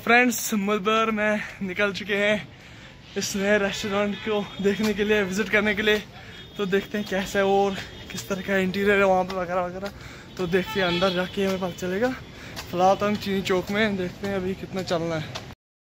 Friends मुल्बर में निकल चुके हैं इस नए रेस्टोरेंट को देखने के लिए, विजिट करने के लिए। तो देखते हैं कैसा है और किस तरह का इंटीरियर है वहाँ पे वगैरह वगैरह। तो देखते हैं, अंदर जाके हमें पता चलेगा। फिलहाल तो हम चीनी चौक में, देखते हैं अभी कितना चलना है।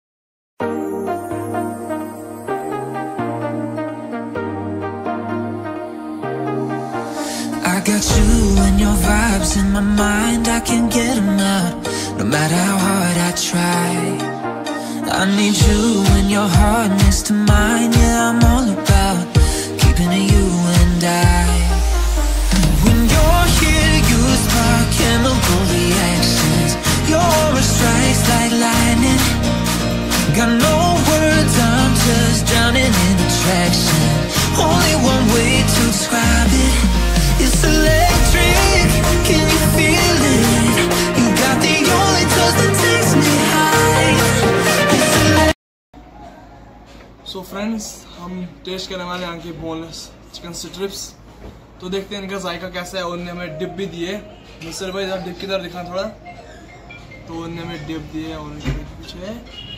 I got you and your vibes in my mind, I can't get them out, no matter how hard I try. I need you and your heart next to mine, yeah, I'm all about keeping it you and I. When you're here, you spark chemical reactions, your aura strikes like lightning. Got no words, I'm just drowning in attraction, only one way to describe it. It's electric, can you feel it? You got the only touch that takes me high. So friends, हम test करने वाले हैं यहाँ की boneless chicken strips. तो देखते हैं इनका जायका कैसा है। उन्होंने हमें डिप भी दिए। मिस्टर भाई जब डिप की तरफ दिखा थोड़ा, तो उन्होंने हमें डिप दिए और उनके पीछे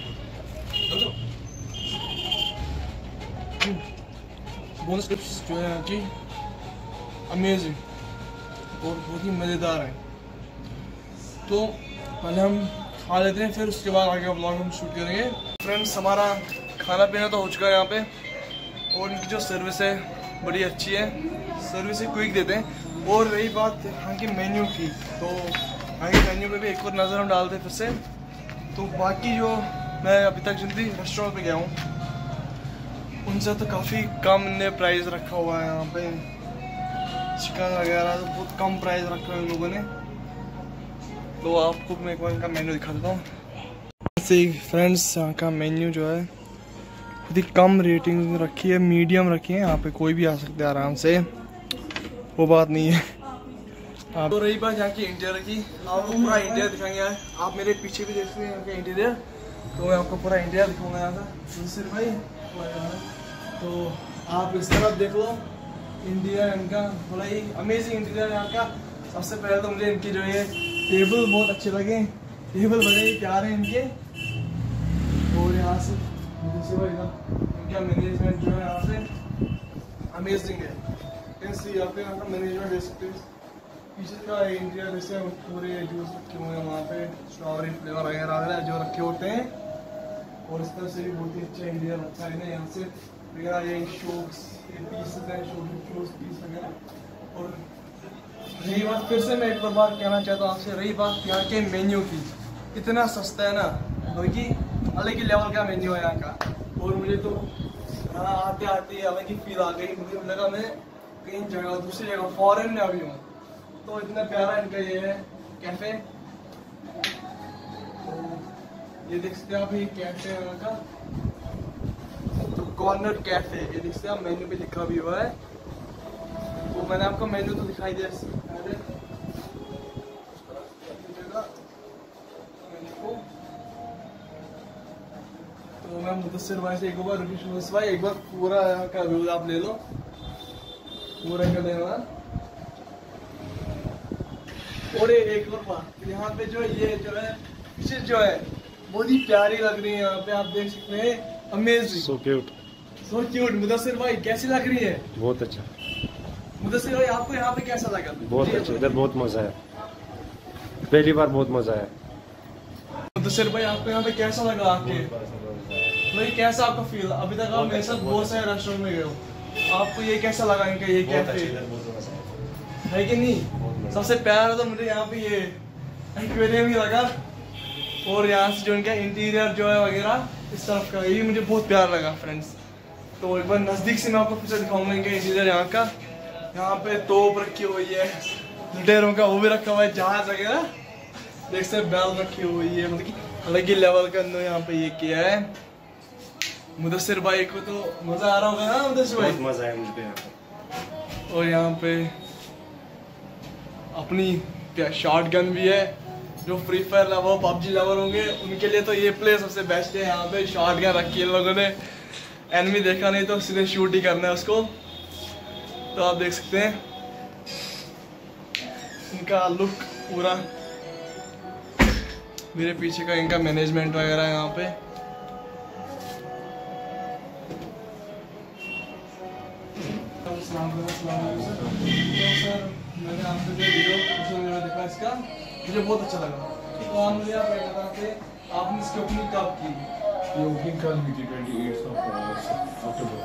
बोनलेस स्ट्रिप्स जो है यहाँ की अमेजिंग और बहुत ही मज़ेदार है। तो पहले हम खा लेते हैं, फिर उसके बाद आगे व्लॉग हम शूट करेंगे। फ्रेंड्स, हमारा खाना पीना तो हो चुका है यहाँ पे, और इनकी जो सर्विस है बड़ी अच्छी है, सर्विस ही क्विक देते हैं। और रही बात यहाँ की मेन्यू की, तो यहाँ के मेन्यू पे भी एक और नज़र हम डालते हैं फिर से। तो बाकी जो मैं अभी तक जितनी रेस्टोरेंट पे गया हूँ उनसे तो काफ़ी कम ने प्राइस रखा हुआ है। यहाँ पे चिकन वगैरह तो बहुत कम प्राइस रखा है उन लोगों ने। तो आपको मैं एक बार इनका मेन्यू दिखा देता हूँ। ऐसे फ्रेंड्स, यहाँ का मेन्यू जो है बहुत ही कम रेटिंग रखी है, मीडियम रखी है। यहाँ पे कोई भी आ सकता है आराम से, वो बात नहीं है। तो रही बात यहाँ की इंटीरियर की, आपको पूरा इंटीरियर दिखाएंगे। आप मेरे पीछे भी देख सकते हैं यहाँ का इंटीरियर, तो मैं आपको पूरा इंटीरियर दिखाऊंगा यहाँ का सिर्फ भाई। तो आप इस तरफ देख लो, इंटीरियर इनका बड़ा ही अमेजिंग इंटीरियर यहाँ का। सबसे पहले तो मुझे इनकी जो है टेबल बहुत अच्छे लगे, टेबल बड़े ही प्यारे हैं इनके। और यहाँ से इनका मैनेजमेंट जो है यहाँ से अमेजिंग है। कैसे यहाँ पे यहाँ का मैनेजमेंट देख सकते हैं। पीछे का इंटीरियर जैसे पूरे जूस रखे हुए हैं वहाँ पे, स्ट्रॉबेरी फ्लेवर वगैरह जो रखे होते हैं। और इस तरह से भी बहुत ही अच्छा इंटीरियर रखा है यहाँ से वगैरह। ये शोज, ये पीस है, शोज पीस वगैरह। और रही बात, फिर से मैं एक बार कहना चाहता हूँ आपसे, रही बात यहाँ के मेन्यू की, इतना सस्ता है ना, बल्कि अलग ही लेवल का मेन्यू है यहाँ का। और मुझे तो यहाँ आते आते अलग ही फील आ गई। मुझे लगा मैं कहीं जगह, दूसरी जगह फॉरेन में अभी हूँ। तो इतना प्यारा इनका ये है कैफे। तो ये देख सकते हैं आप, ये कैफे है यहाँ का, तो कॉर्नर कैफे। ये देख सकते हैं आप, मेन्यू पे लिखा भी हुआ है। तो मैंने आपको मेन्यू तो दिखाई दिया। तो मैं मुदस्सिर भाई से एक बार भाई, एक बार पूरा यहाँ का व्यू आप ले लो, पूरा का लेना। और एक और बात, यहाँ पे जो ये जो है फिशेज जो है बहुत ही प्यारी लग रही है। यहाँ पे आप देख सकते हैं, amazing, so cute, so cute. Mudassir भाई कैसी लग रही है? बहुत अच्छा। मुदस्सिर भाई आपको यहाँ पे कैसा लगा? बहुत अच्छा, इधर बहुत मजा है, पहली बार बहुत मजा है। मुदस्सिर भाई आपको यहाँ पे कैसा लगा आके? भाई कैसा आपका फील? अभी तक आप मेरे साथ बहुत सारे रेस्टोरेंट में गए हो, आपको ये कैसा लगा इनका ये कैफे है कि नहीं? सबसे प्यारा तो मुझे यहाँ पे ये एक्वेरियम ही लगा। और यहाँ से जो इनका इंटीरियर जो है वगैरह इस तरफ का, ये मुझे बहुत प्यारा लगा फ्रेंड्स। तो एक बार नज़दीक से मैं आपको फिर से दिखाऊंगा इनका इंटीरियर यहाँ का। यहाँ पे तोप रखी हुई है, लुटेरों का वो भी रखा हुआ है, जहाज वगैरह देख सकते, बैल रखी हुई है, मतलब कि अलग ही लेवल का अंदर यहाँ पे ये किया है। मुदस्सिर भाई को तो मजा आ रहा होगा ना? मुदस्सिर भाई बहुत मजा है मुझे यहाँ पे। और यहाँ पे अपनी शॉट गन भी है। जो Free Fire lover, PUBG lover होंगे उनके लिए तो ये प्लेस सबसे बेस्ट है। यहाँ पे शॉट गन रखी है लोगों ने, एनिमी देखा नहीं तो सीधे शूट ही करना है उसको। तो आप देख सकते हैं इनका लुक पूरा मेरे पीछे का इनका मैनेजमेंट वगैरह यहाँ पे। सर मैंने आपसे जो वीडियो सोशल मीडिया देखा इसका, मुझे बहुत अच्छा लगा। तो आप मुझे आप बताते आपने इसकी ओपनिंग कब की? ये ओपनिंग कल हुई थी 28 अक्टूबर।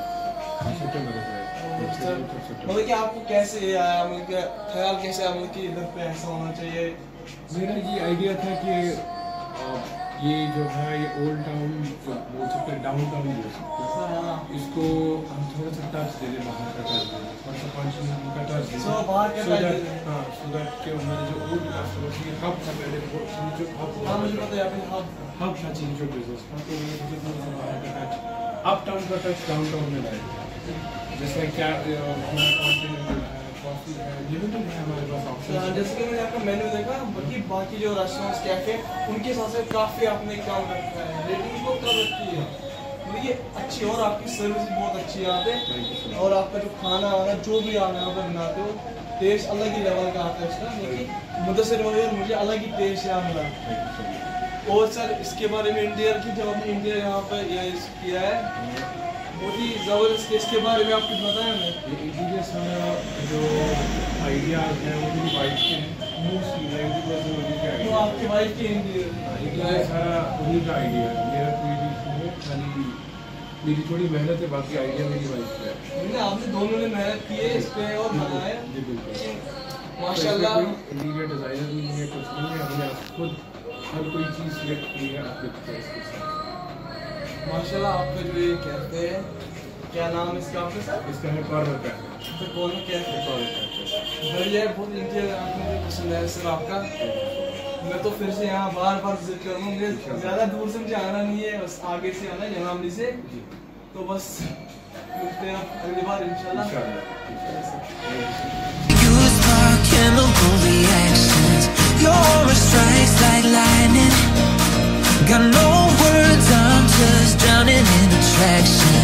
मतलब कि आपको कैसे आया, मतलब कि ख्याल कैसे आया, मतलब कि इधर पे ऐसा होना चाहिए? मेरा ये आइडिया था कि ये जो है ये ओल्ड टाउन जो बोल सकते हैं, डाउन टाउन बोल सकते हैं, इसको हम थोड़ा सा टच दे दें, बाहर का टच दे दें, थोड़ा सा फंक्शन का टच दे दें, बाहर का टच दे दें। हाँ, सो दैट के हमारे जो ओल्ड कस्टमर ये हब था पहले, जो मुझे पता है अभी हब था चीज़ बिजनेस का, तो ये मुझे थोड़ा सा बाहर का टच, अप टाउन का टच डाउन टाउन में लाएगा। जैसे क्या हमारा कॉन्टिनेंटल है, कॉफी है, लिमिटेड है हमारे पास ऑप्शन। जैसे कि मैंने आपका मेन्यू देखा, बाकी जो रेस्टोरेंट्स कैफे उनके साथ से काफ़ी आपने काम रखा है, रेटिंग को कम रखी है, मतलब ये अच्छी, और आपकी सर्विस भी बहुत अच्छी है यहाँ पे। और आपका जो खाना वाना जो भी आप यहाँ पर बनाते हो, टेस्ट अलग ही लेवल का आता है उसका, लेकिन मुदस्सिर वगैरह मुझे अलग ही टेस्ट यहाँ मिला। और सर इसके बारे में इंटीरियर की, जब आपने इंटीरियर यहाँ पर ये किया है बहुत ही ज़बरदस्त, इसके बारे में आप कुछ बताएं हमें? ये इंटीरियर सारा जो आइडियाज हैं वो मेरी वाइफ के हैं, मोस्टली 90% उन्हीं के तो आइडिया। आपकी वाइफ के इंटीरियर ये सारा उन्हीं का आइडिया है, मेरा कोई भी नहीं है, खाली मेरी थोड़ी मेहनत है, बाकी आइडिया मेरी वाइफ का है। मतलब आपने दोनों ने मेहनत की है इस पे और बनाया है जी बिल्कुल। माशाल्लाह। इंटीरियर डिज़ाइनर भी नहीं है, कुछ नहीं है, हमने खुद हर कोई चीज़ सिलेक्ट की है अपने इसके साथ। माशाल्लाह आपका जो ये कहते हैं, क्या नाम है इसका आपके साथ? इसका है कॉर्नर कैफे। तो कौन कहते हैं? कॉर्नर कैफे बढ़िया है, बहुत इंटीरियर आपको मुझे पसंद है सर आपका। मैं तो फिर से यहाँ बार बार विजिट करूँगा, मुझे ज़्यादा दूर से मुझे आना नहीं है, बस आगे से आना है जनामली से, तो बस मिलते हैं अगली बार इंशाल्लाह। You spark chemical reactions. Your aura strikes like lightning. Got no words, I'm just drowning in attraction.